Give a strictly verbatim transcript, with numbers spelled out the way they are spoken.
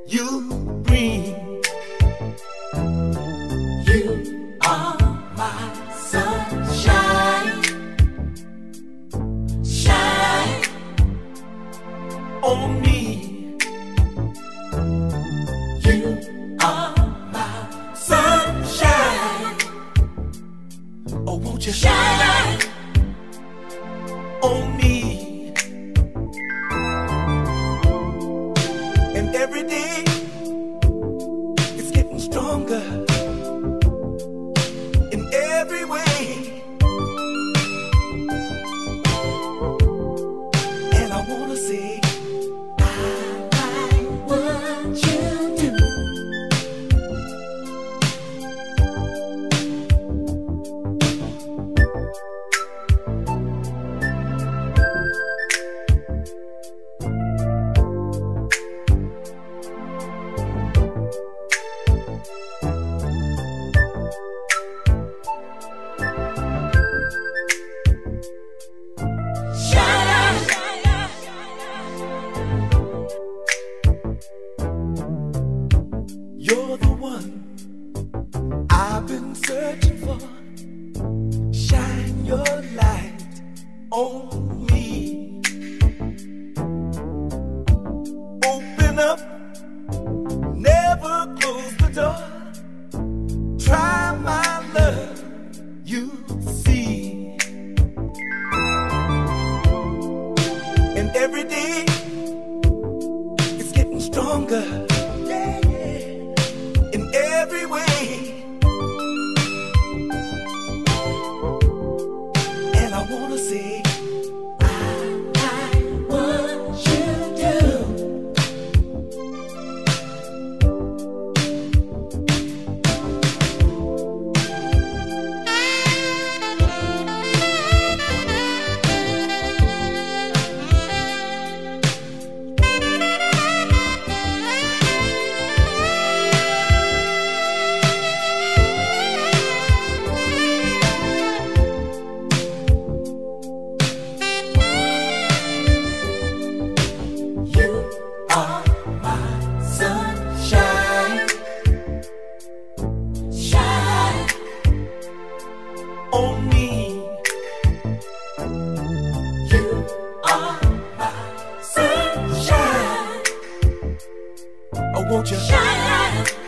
you bring. You are my sunshine, shine on me. You are my sunshine. Oh, won't you shine on me? And every day it's getting stronger in every way. And I wanna say, I like what you do. You're the one I've been searching for. Shine your light on me. Open up, never close the door. Try my love, you see. And every day it's getting stronger. Every way, and I wanna say, I like what you do. On me, you are my sunshine. Oh, won't you shine?